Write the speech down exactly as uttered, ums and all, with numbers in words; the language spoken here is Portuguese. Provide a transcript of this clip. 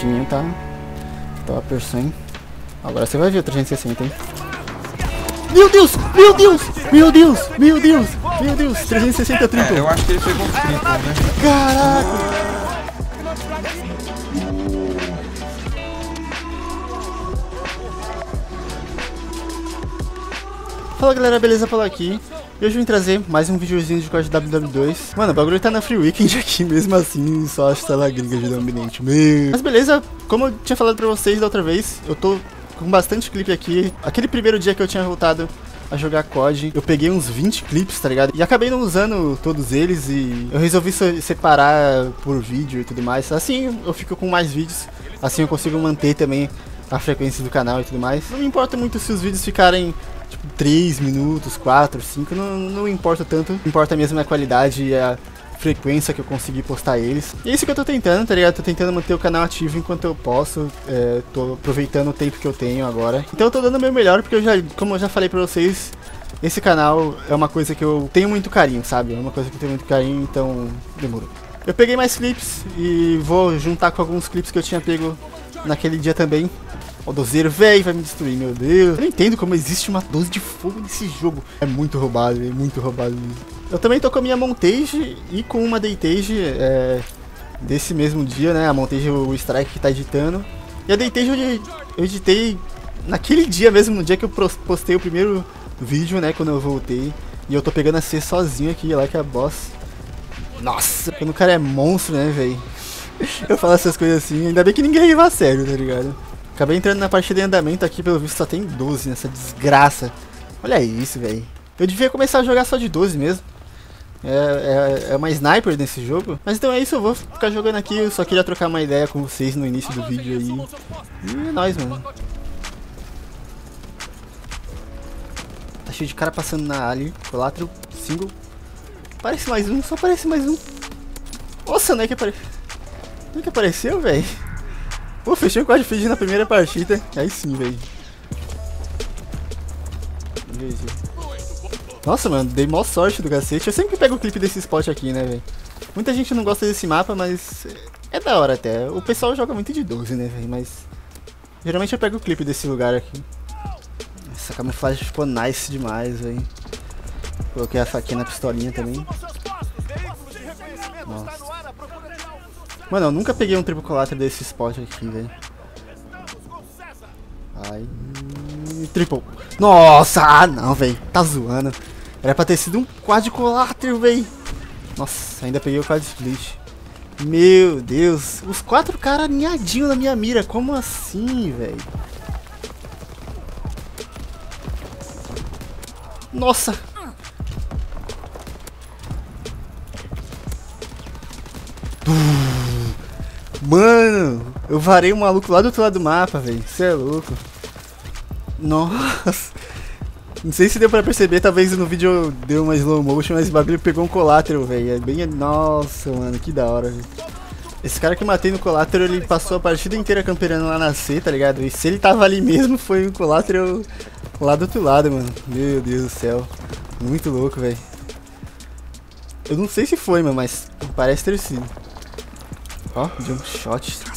bonitinho, tá? Top, hein? Agora você vai ver o trezentos e sessenta, hein? Meu Deus! Meu Deus! Meu Deus! Meu Deus! Meu Deus! trezentos e sessenta triple! É, eu acho que ele pegou um triple, né? Caraca! Fala galera, beleza? Por aqui. E hoje eu vim trazer mais um videozinho de código W W dois. Mano, o bagulho tá na Free Weekend aqui, mesmo assim, só acho tela gringa de dominante. Meu. Mas beleza, como eu tinha falado pra vocês da outra vez, eu tô com bastante clipe aqui. Aquele primeiro dia que eu tinha voltado a jogar C O D, eu peguei uns vinte clipes, tá ligado? E acabei não usando todos eles e eu resolvi separar por vídeo e tudo mais. Assim eu fico com mais vídeos, assim eu consigo manter também a frequência do canal e tudo mais. Não me importa muito se os vídeos ficarem tipo três minutos, quatro, cinco, não, não importa tanto. Importa mesmo a qualidade e a frequência que eu consegui postar eles. E é isso que eu tô tentando, tá ligado? Tô tentando manter o canal ativo enquanto eu posso. É, tô aproveitando o tempo que eu tenho agora. Então eu tô dando o meu melhor, porque eu já, como eu já falei pra vocês, esse canal é uma coisa que eu tenho muito carinho, sabe? É uma coisa que eu tenho muito carinho, então demorou. Eu peguei mais clipes e vou juntar com alguns clipes que eu tinha pego naquele dia também. O dozeiro, velho, vai me destruir, meu Deus. Eu não entendo como existe uma doze de fogo nesse jogo. É muito roubado, é muito roubado. Eu também tô com a minha montage e com uma daytage é, desse mesmo dia, né? A montage, o Strike que tá editando. E a daytage eu, eu editei naquele dia mesmo, no dia que eu postei o primeiro vídeo, né? Quando eu voltei. E eu tô pegando a C sozinho aqui, lá que é a boss. Nossa, quando o cara é monstro, né, velho? Eu falo essas coisas assim, ainda bem que ninguém leva a sério, tá ligado? Acabei entrando na partida em andamento aqui, pelo visto só tem doze nessa desgraça. Olha isso, velho. Eu devia começar a jogar só de doze mesmo. É, é, é uma sniper nesse jogo. Mas então é isso, eu vou ficar jogando aqui. Eu só queria trocar uma ideia com vocês no início do vídeo aí. E é nóis, mano. Tá cheio de cara passando na ali. Collateral, single. Parece mais um, só parece mais um. Nossa, não é que apareceu. Não é que apareceu, velho. Pô, fechei o quad feed na primeira partida. Aí sim, velho. Nossa, mano, dei mó sorte do cacete. Eu sempre pego o clipe desse spot aqui, né, velho. Muita gente não gosta desse mapa, mas é da hora até. O pessoal joga muito de doze, né, velho, mas geralmente eu pego o clipe desse lugar aqui. Essa camuflagem ficou nice demais, velho. Coloquei a faquinha na pistolinha também. Nossa. Mano, eu nunca peguei um triplo collateral desse spot aqui, velho. Ai. Triple. Nossa, ah não, velho. Tá zoando. Era pra ter sido um quad collateral, velho. Nossa, ainda peguei o quad split. Meu Deus. Os quatro caras alinhadinhos na minha mira. Como assim, velho? Nossa. Mano, eu varei um maluco lá do outro lado do mapa, velho. Você é louco. Nossa. Não sei se deu pra perceber, talvez no vídeo deu uma slow motion, mas o bagulho pegou um collateral, velho. É bem... Nossa, mano, que da hora, velho. Esse cara que eu matei no collateral, ele passou a partida inteira camperando lá na C, tá ligado? E se ele tava ali mesmo, foi um collateral lá do outro lado, mano. Meu Deus do céu. Muito louco, velho. Eu não sei se foi, mano, mas parece ter sido. Ó, jump shot.